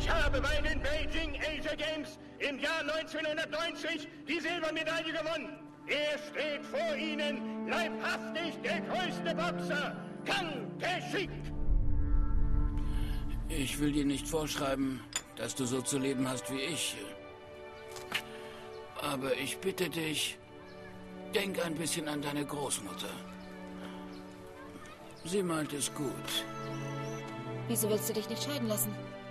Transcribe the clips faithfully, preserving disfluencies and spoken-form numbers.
Ich habe bei den Beijing Asia Games im Jahr neunzehnhundertneunzig die Silbermedaille gewonnen. Er steht vor Ihnen, leibhaftig der größte Boxer, Chan-Wook. Ich will dir nicht vorschreiben, dass du so zu leben hast wie ich. Aber ich bitte dich, denk ein bisschen an deine Großmutter. Sie meint es gut. Wieso willst du dich nicht scheiden lassen?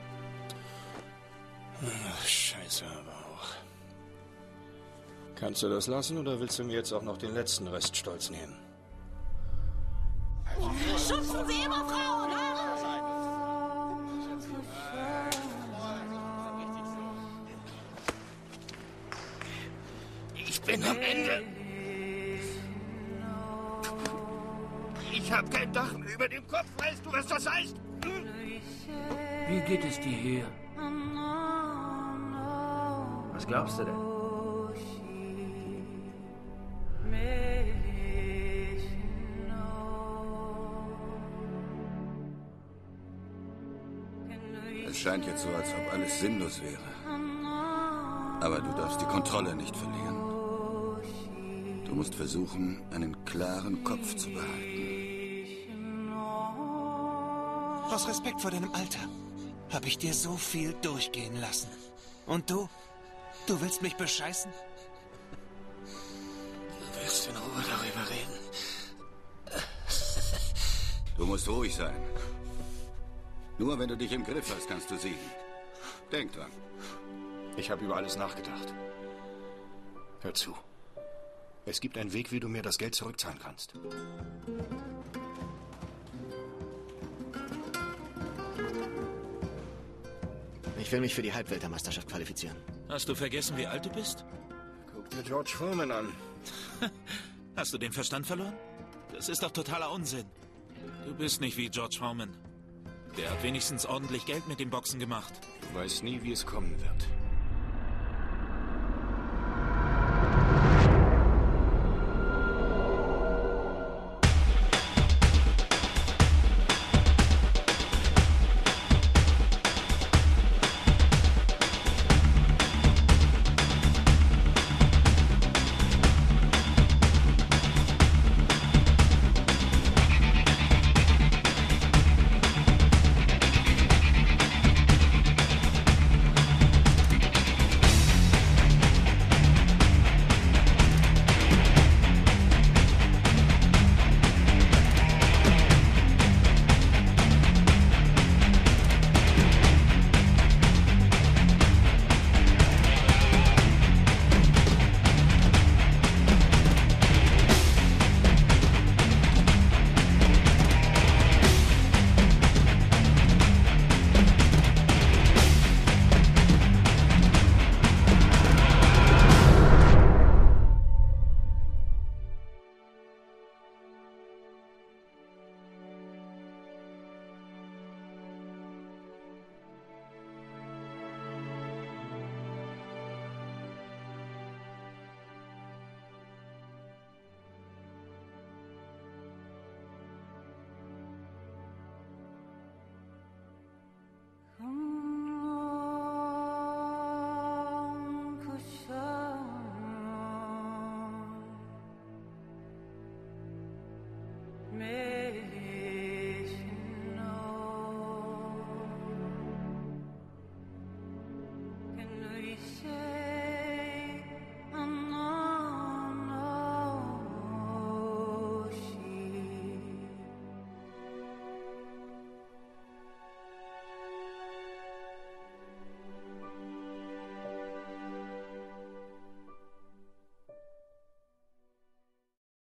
Ach, scheiße, aber auch. Kannst du das lassen oder willst du mir jetzt auch noch den letzten Rest Stolz nehmen? Schubsen Sie immer Frauen, ha? Ich bin am Ende. Ich habe kein Dach mehr über dem Kopf. Weißt du, was das heißt? Hm? Wie geht es dir hier? Was glaubst du denn? Es scheint jetzt so, als ob alles sinnlos wäre. Aber du darfst die Kontrolle nicht verlieren. Du musst versuchen, einen klaren Kopf zu behalten. Aus Respekt vor deinem Alter habe ich dir so viel durchgehen lassen. Und du? Du willst mich bescheißen? Du willst in Ruhe darüber reden. Du musst ruhig sein. Nur wenn du dich im Griff hast, kannst du siegen. Denk dran. Ich habe über alles nachgedacht. Hör zu. Es gibt einen Weg, wie du mir das Geld zurückzahlen kannst. Ich will mich für die Halbweltermeisterschaft qualifizieren. Hast du vergessen, wie alt du bist? Guck dir George Foreman an. Hast du den Verstand verloren? Das ist doch totaler Unsinn. Du bist nicht wie George Foreman. Der hat wenigstens ordentlich Geld mit dem Boxen gemacht. Du weißt nie, wie es kommen wird.